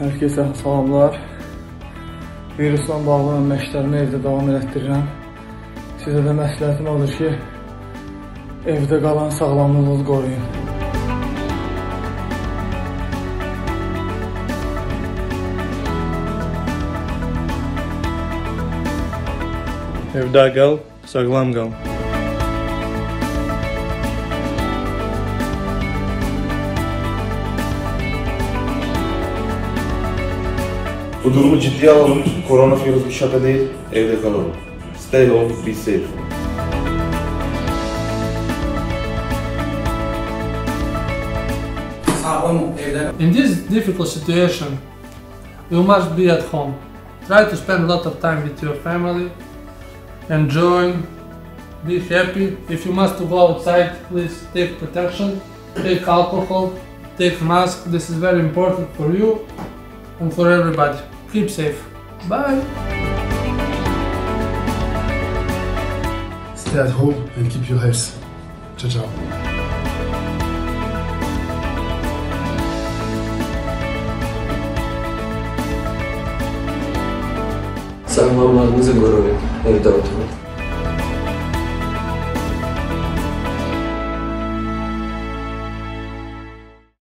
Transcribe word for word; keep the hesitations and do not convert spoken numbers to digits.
Herkese salamlar. Virusla bağlı məşqlərimi evdə davam elətdirirəm. Sizə də məsləhətim odur ki, evdə qalan sağlamlığınızı qoruyun. Evdə qal, sağlam qal. Bu durumu ciddiye alalım. Koronavirüs bir şaka değil. Evde kalalım. Stay home, be safe. In this difficult situation, you must be at home. Try to spend a lot of time with your family. Enjoy, be happy. If you must go outside, please take protection. Take alcohol, take mask. This is very important for you and for everybody. Keep safe. Bye. Stay at home and keep your health. Ciao, ciao. Sağlamlarınızı koruyun. Evde oturun.